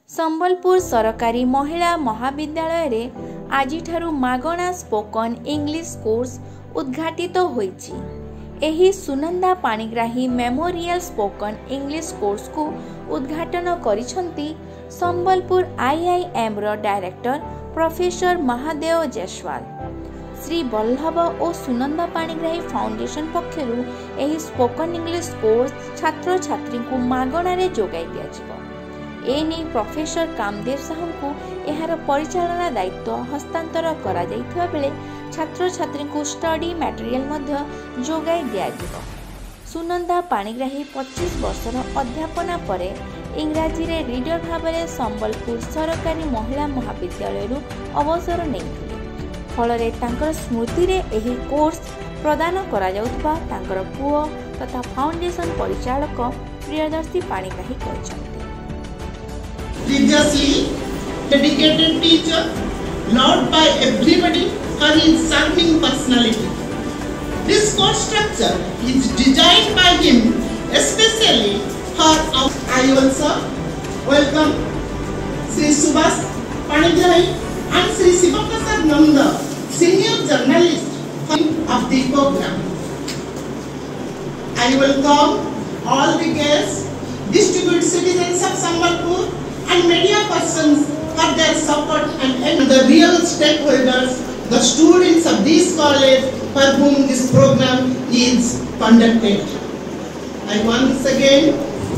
संबलपुर सरकारी महिला महाविद्यालय रे आजिठारु मागणा स्पोकन इंग्लिश कोर्स उद्घाटित होईछि। एही Sunanda Panigrahi memorial spoken English course को उद्घाटन करिसंती संबलपुर आईआईएम रो डायरेक्टर प्रोफेसर महादेव जयसवाल। श्री वल्लभ और सुनंदा पाणिग्राही फाउंडेशन पक्षरु एही स्पोकन इंग्लिश कोर्स छात्र छात्री को मागणा रे जोगाई दियाजिबो। एने प्रोफेसर कामदेव साहू को एहार परिचालना दायित्व हस्तांतर करा जाइथिबा बेले छात्र छात्री को स्टडी मटेरियल मध्य जोगाई दियाजिबो। सुनंदा पाणिग्राही 25 वर्षर अध्यापना परे इंग्राजी रे रीडर भाबरे संबलपुर सरकारी महिला महाविद्यालय अवसर नेइथिले। फलरे तांकर स्मृति रे एही कोर्स प्रदान करा जाउतबा तांकर पुओ तथा फाउंडेशन परिचालक Priyadarshi Panigrahi कहछन्ति। Previously, dedicated teacher, loved by everybody for his charming personality. This course structure is designed by him especially for our. I also welcome Sri Subhash Panigrahi and Sri Sivaprasad Nanda, senior journalist of the program. I welcome all the guests, distinguished citizens of Sambalpur and media persons for their support and the real stakeholders, the students of this college for whom this program is conducted. I once again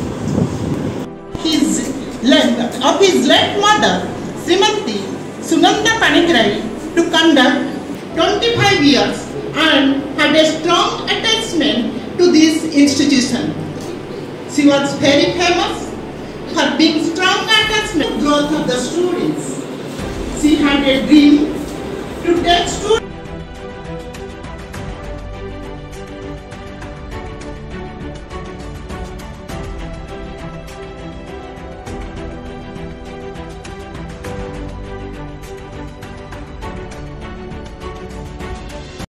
his late mother, Srimati Sunanda Panigrahi, to conduct 25 years and had a strong attachment to this institution. She was very famous for being strong attachment to growth of the students. She had a dream